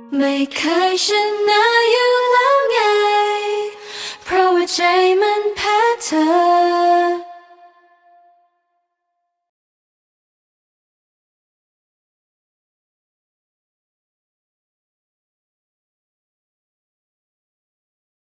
ไม่เคยชนะอยู่แล้วไงเพราะว่าใจมันแพ้